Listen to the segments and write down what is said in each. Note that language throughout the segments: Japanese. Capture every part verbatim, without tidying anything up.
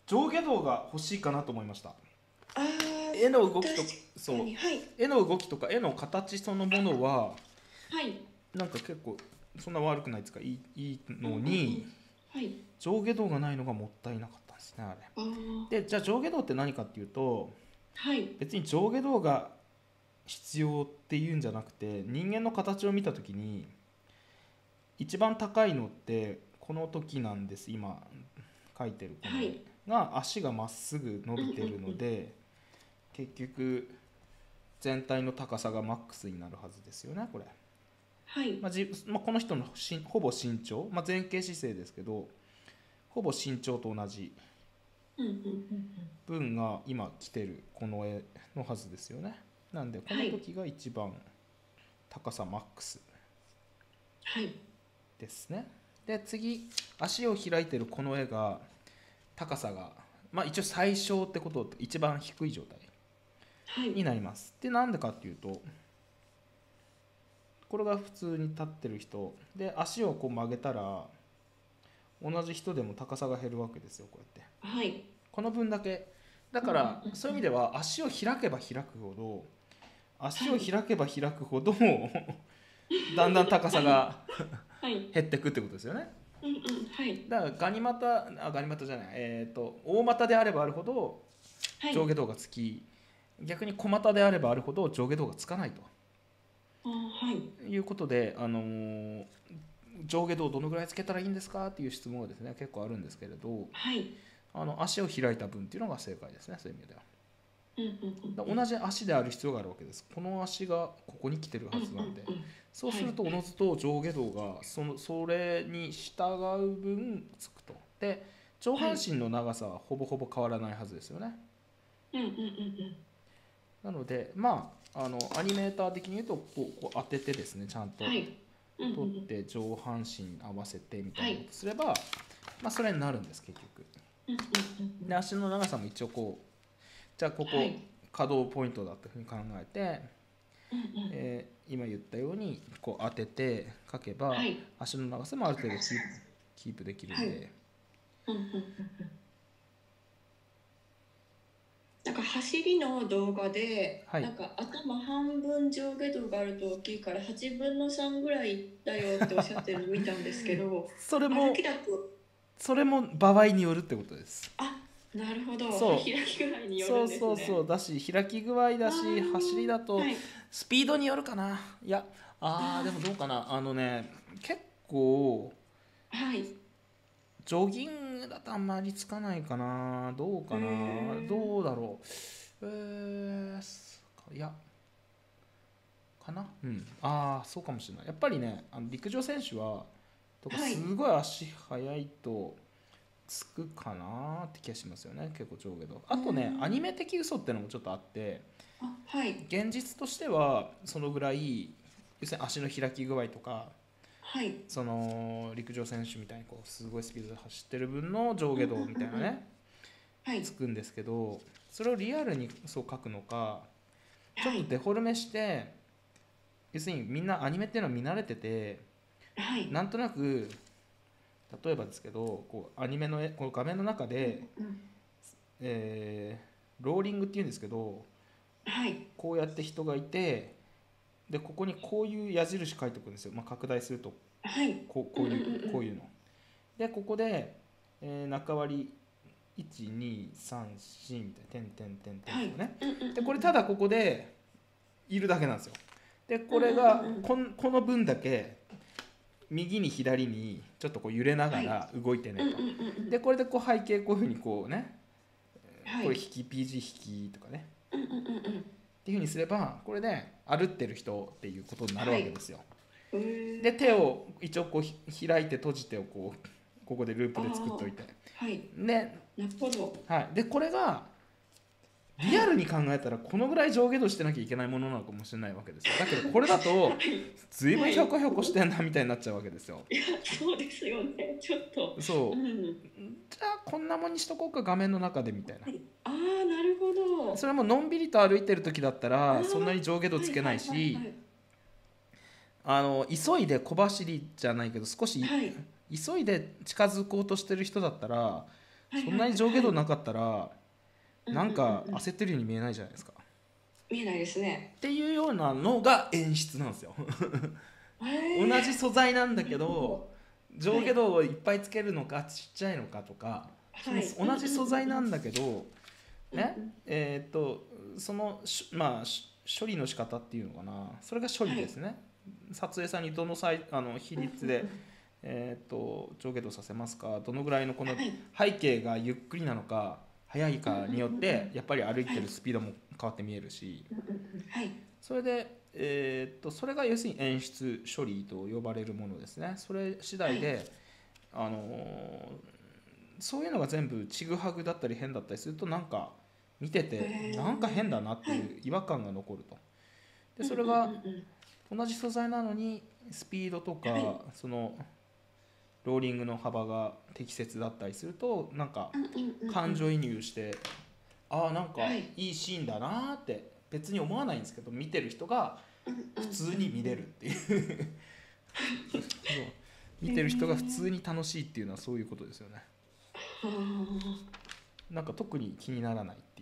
上下動が欲しいかなと思いました。 あー、 絵の動きと確そうかに。はい。 絵の動きとか絵の形そのものははい。 なんか結構そんな悪くないですか、いい、いいうんうんうのにん。はい。 上下動がないのがもったいなかったんですね、ああー、 れで。じゃあ上下動って何かっていうと、 はい。 別に上下動が必要っていうんじゃなくて、人間の形を見た時に一番高いのってこの時なんです。今描いてるこの絵はい。 が足がまっすぐ伸うんうんびてるうん。 ので、結局全体の高さがマックスになるはずですよね、これ。 はい。 まあじまあ、この人のしほぼ身長、まあ、前傾姿勢ですけどほぼ身長と同じうんうんうんうん。 分が今来てるこの絵のはずですよね。なんでこはい。 の時が一番高さマックスはい。 ですね。で次、足を開いてるこの絵が高さが、まあ、一応最小ってこと、一番低い状態はい。 になります。でなんでかっていうと、これが普通に立ってる人で足をこう曲げたら同じ人でも高さが減るわけですよ、こうやって。 はい。 この分だけ。だうんうんからうんうん。 そういう意味では足を開けば開くほど足をはい。 開けば開くほどだんだん高はい。 さがはい。 減っていくってことですよね。 うんうん。はい。 だからガニ股あガニ股じゃない、えー、と大股であればあるほどはい。 上下動がつき、逆に小股であればあるほど上下動がつかないとあー、はい。 いうことで、あのー上下動をどのぐらいつけたらいいんですかっていう質問がですね結構あるんですけれど、 はい。 あの足を開いた分っていうのが正解ですね、そういう意味では。 うんうんうんうん。 だ同じ足である必要があるわけです。この足がここに来てるうんうんはずなんで、 うん。 そうはい。 するとおのずと上下動がそのそれに従う分つくと。で上はい。 半身の長さはほぼほぼ変わらないはずですよね。 うんうんうんうん。 なのでまああのアニメーター的に言うとこうこう当ててですね、ちゃんとはい。うんうんう取っん。 て上半身合わせてみたいなこはい。 とすれば、まあ、それになるんです結局。 うんうんうんうん。 で足の長さも一応こう、じゃあここはい。 可動ポイントだというふうに考えて、 うんうん。 えー今言ったようにこう当てて書けばはい。 足の長さもある程度キープ、キープできるはい。 んで。 うんうんうんうん。なんか走りの動画で、 はい。 なんか頭半分上下動があると大きいからはちぶんのさんぐらいだよっておっしゃってるの見たんですけど、 それも歩きだと、 それも場合によるってことです。 あ、なるほど、はそ開き具合にうよるんそうそうそですね。 うだし、開き具合だあし、走りだとー、はい。 スピードによるかな。いや、あーでもどうあかな、あのね結構ー、はい。 ジョギングだとあんまりつかないかな、どうへかな、 ー、 どうだろう。えー、いやかな、うん、ああそうかもしれない。やっぱりね、あの陸上選手はとかはい。 すごい足速いとつくかなって気がしますよね、結構上下動。 うーあとねアニん。 メ的嘘ってのもちょっとあって、 あ、はい。 現実としてはそのぐらい、要するに足の開き具合とか、 はい。 その陸上選手みたいにこうすごいスピードで走ってる分の上うんうん下動みたいなうんうん。 ねはい。 つくんですけど、それをリアルにそう書くのかちょっとはい。 デフォルメして、要するにみんなアニメっていうのは見慣れてて、 はい。 なんとなく例えばですけどこうアニメの絵この画面の中うんで、 うん。 えーローリングっていうんですけど、 はい。 こうやって人がいて、でここにこういう矢印書いておくんですよ、まあ、拡大するとはい。 こううんうんうんこういううん。 こういうので、ここで、えー中割りいちにさんよんみたいな点点点点はい。 とかね。 うんうんうんでこれうん。 ただここでいるだけなんですよ。でこうんうんれがうんうん。 こんこの分だけ右に左にちょっとこう揺れながはい。 ら動いてねと。 うんうんうんうん。 でこれでこう背景こういうふうにこうね、これはい。 引き ピージー 引きとかねうんうんうんうん。 っていうふうにすればこれで歩ってる人っていうことになるはい。 わけですよ。 へえ。 で手を一応こうひ開いて閉じてをこうここでループあで作っといて、 あ、はい。 で、 なるほど。 はい、でこれがリはい。 アルに考えたらこのぐらい上下動してなきゃいけないものなのかもしれないわけですよ。だけどこれだとはい。 随分はい。 ひょこひょこしてんなみたいになっちゃうわけですよ。 いや、そうですよね。ちょっと。うそん。 うじゃあこんなもんにしとこうか画面の中でみたいな。 はい。ああ、なるほど。 それものんびりと歩いてる時だったああ、 らそんなに上下動つけなはいはいいし、 はいはい。 あの急いで小走りじゃないけど少しはい。 急いで近づこうとしてる人だったらはいそんなに上下動なかったらはいなんかうんうんうん焦ってるように見えないじゃないですか。 見えないですね。 っていうようなのが演出なんですよ。 へー同じ素材なんだけなるほど上下動をいっぱいつけるのかちっちゃいのかとか、そはいの同じ素材なんだけど、 うんうんねえーっとそのしまあし処理の仕方っていうのかな、それが処理ですね。撮影さんにどのサイあの比率で、えーっと上下動させますか、どのぐらいのこのはい背景がゆっくりなのか速いかによっうんうんうんうんてやっぱり歩いてるスピードも変わって見えるし、 うんうんうんはいそれで、えーっとそれが要するに演出処理と呼ばれるものですね。それ次第で、あのーそういうのが全部ちぐはぐだったり変だったりするとなんか見ててへーなんか変だなっていう違和感が残ると。でそれがうんうんうんうん同じ素材なのにスピードとか、 はいそのローリングの幅が適切だったりするとなんかうんうんうんうん感情移入して、ああなんかはいいいシーンだなーって別に思わないんですけど、見てる人が普通に見れるっていうそう見てる人が普通に楽しいっていうのはそういうことですよね。なんか特に気にならないっていう。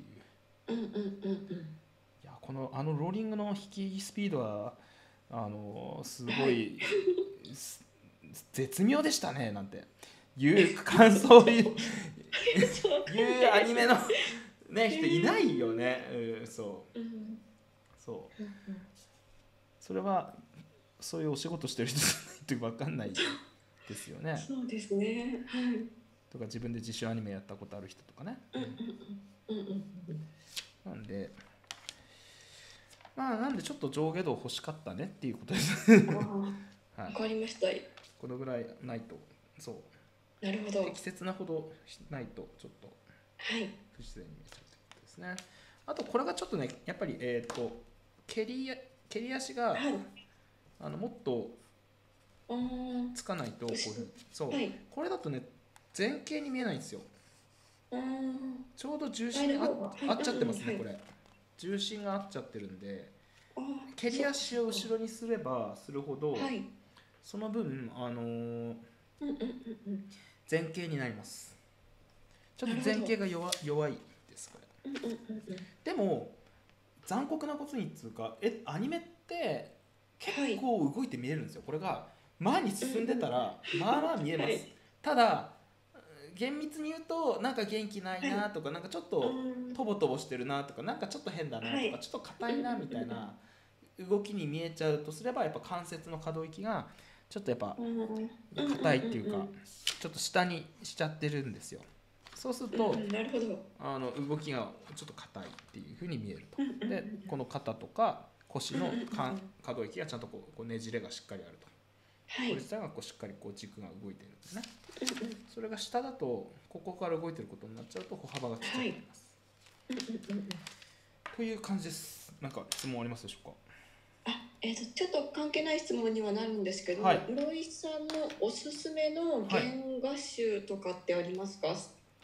うんうんうんうんいやこのあのローリングの引きスピードはあのすごい、 はい、 す絶妙でしたねなんていう感想を言ういうアニメの、ね、人いないよね、うん、そううんそううんうんそれはそういうお仕事してる人じゃないと分かんないですよね。 そうですね。はい。 とか自分で自主アニメやったことある人とかね、 うんうんうんうんうんなんでまあなんでちょっと上下動欲しかったねっていうことですうん。ああ、 はい、 わかりました。 このぐらいないとそうなるほど。 適切なほどしないとちょっとはい。 不自然に見えちゃうということですね。あとこれがちょっとねやっぱりえっ、と蹴り蹴り足がはい。 あのもっとああ、 つかないとこういうふうにそう、 はい。 これだとね前傾に見えないんですよ。 ああ、 ちょうど重心にあ前の方がはい合っちゃってますね、 うんうんこれ重心が合っちゃってるんでああ、 蹴り足を後ろにすればするほど、 はい。 その分、あのーうんうんうんうん。 前傾になります。ちょっと前傾が弱弱いですこれ。 うんうんうんうん。 でも残酷なことにっつうかえアニメって結構動いて見えるんですよ。これが前に進んでたらまあまあ見えます、 はいただ厳密に言うとなんか元気ないなとか、なんかちょっとうんとぼとぼしてるなとか、なんかちょっと変だなとか、 はいちょっと硬いなみたいな動きに見えちゃうとすれば、やっぱ関節の可動域がちょっとやっぱうん硬いっていうかんんんちょっと下にしちゃってるんですよ。そうするとうんうんなるほど。 あの動きがちょっと硬いっていう風に見えると。 うんうんうんでこの肩とか腰のうんうんうんか可動域がちゃんとこうこうねじれがしっかりあると。 はい。 これ自体がこうしっかりこう軸が動いてるんですね。 うんうんそれが下だとここから動いてることになっちゃうと歩幅がちっちゃくなります。 うんうんうんという感じです。なんか質問ありますでしょうか。 あ、えー、とちょっと関係ない質問にはなるんですけど、 はい室井さんのおすすめの原画集とかってありますか？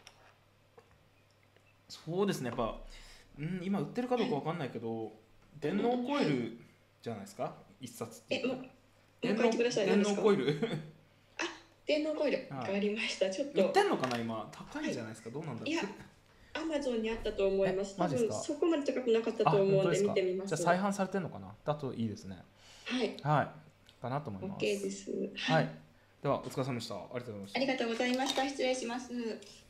そうですね、やっぱ、うん、今売ってるかどうかわかんないけど、電脳コイルじゃないですか、一冊っていうか。 えももう一回言ってください。 電何ですか？ 脳コイル電脳コイル、 はいわかりました。ちょっと売ってんのかな今、高いんじゃないですか、どうなんだろう。 いやアマゾンにあったと思います。多えマジですか分そこまで高くなかったあ、 と思うんで本当ですか。 見てみます。 じゃあ再販されてんのかな、だといいですね。 はい、 はい、かなと思います。 OK です。 はい、ではお疲れ様でした。ありがとうございました。 ありがとうございました。失礼します。